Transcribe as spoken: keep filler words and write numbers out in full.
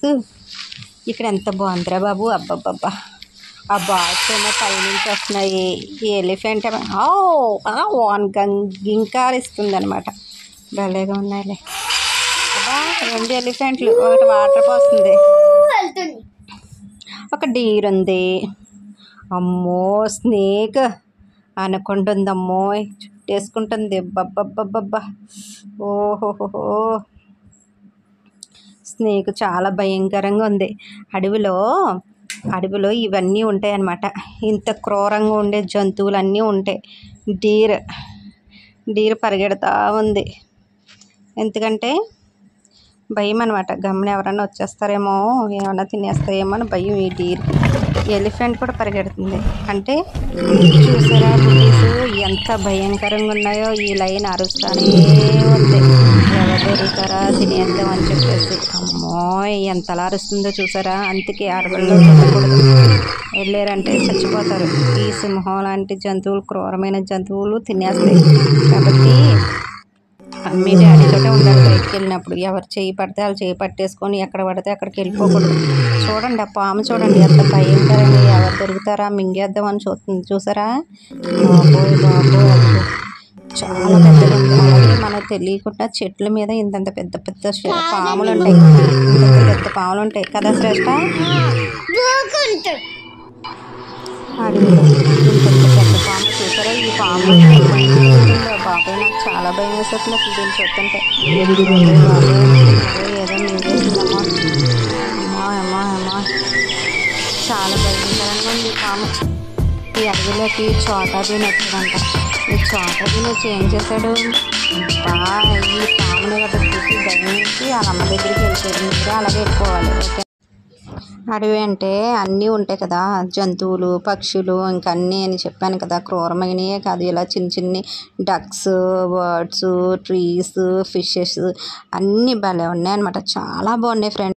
ఇక్కడ ఎంత బాగుందిరా బాబు. అబ్బబ్బబ్బా ఆ బాట్స్ ఏమో పైనుంచి వస్తున్నాయి. ఈ ఎలిఫెంట్ ఏమో గింకారిస్తుంది అనమాట. భలేగా ఉన్నాయిలే. అబ్బా రెండు ఎలిఫెంట్లు, ఒకటి వాటర్ పోస్తుంది, ఒక డీర్ ఉంది. అమ్మో స్నేక్ అనుకుంటుంది. అమ్మో చుట్టేసుకుంటుంది. బబ్బబ్బబ్బబ్బా ఓహోహో స్నేక్ చాలా భయంకరంగా ఉంది. అడవిలో అడవిలో ఇవన్నీ ఉంటాయి అన్నమాట. ఇంత క్రూరంగా ఉండే జంతువులు అన్నీ ఉంటాయి. డీర్ డీర్ పరిగెడతా ఉంది. ఎందుకంటే భయం అనమాట. గమ్మున ఎవరన్నా వచ్చేస్తారేమో, ఏమన్నా తినేస్తారేమో అని భయం ఈ డీర్కి. ఎలిఫెంట్ కూడా పరిగెడుతుంది. అంటే చూసారా బుటీస్ ఎంత భయంకరంగా ఉన్నాయో. ఈ లైన్ అరుస్తానే ఉంది, ఎవరు దొరుకుతారా తినేద్దాం అని చెప్పేసి. అమ్మో ఎంతలా అరుస్తుందో చూసారా. అందుకే అడవుల్లో వెళ్ళకూడదు, వెళ్ళారంటే చచ్చిపోతారు. ఈ సింహం లాంటి జంతువులు క్రూరమైన జంతువులు తినేస్తాయి. కాబట్టి మీ డాడీతోటే ఉండాలి బయటికి వెళ్ళినప్పుడు. ఎవరు చేయి పడితే వాళ్ళు చేయి పట్టేసుకొని ఎక్కడ పడితే అక్కడికి వెళ్ళిపోకూడదు. చూడండి ఆ పాము చూడండి ఎంత భయంకరంగా, ఎవరు దొరుకుతారా మింగేద్దాం అని చూస్తుంది చూసారా. బాబోయ్ బాబోయ్ అబ్బో చాలా పెద్దగా ఉంది. అలాగే మనకు తెలియకుండా చెట్ల మీద ఇంతంత పెద్ద పెద్ద పాములు ఉంటాయి, ఇంతంత పెద్ద పాములు ఉంటాయి కదా శ్రేష్ట. అడవిలో ఇంతంత పెద్ద పాము చూసారా. ఈ పాము బాబాయ్ నాకు చాలా భయం వేసేస్తుంది అసలు దీన్ని చూస్తుంటే. బాబాయ్ ఏదో మింగేసిందమ్మా. అమ్మా అమ్మా అమ్మా చాలా భయంకరంగా ఉంది ఈ పాము. ఈ అడవిలోకి చోటా బీన్ వచ్చాడంట. ఈ చోటా బీన్ వచ్చి ఏం చేశాడు, బా ఈ పాముని గట్ట చూసి భయం వేసి వాళ్ళ అమ్మ దగ్గరికి వెళ్ళిపోయాడు. మీరు అలాగే వెళ్ళిపోవాలి. ఓకే అడవి అంటే అన్నీ ఉంటాయి కదా, జంతువులు పక్షులు ఇంకా అన్నీ అని చెప్పాను కదా. క్రూరమైనయే కాదు, ఇలా చిన్న చిన్ని డక్స్, బర్డ్స్, ట్రీస్, ఫిషెస్ అన్నీ భలే ఉన్నాయి అనమాట. చాలా బాగున్నాయి ఫ్రెండ్స్.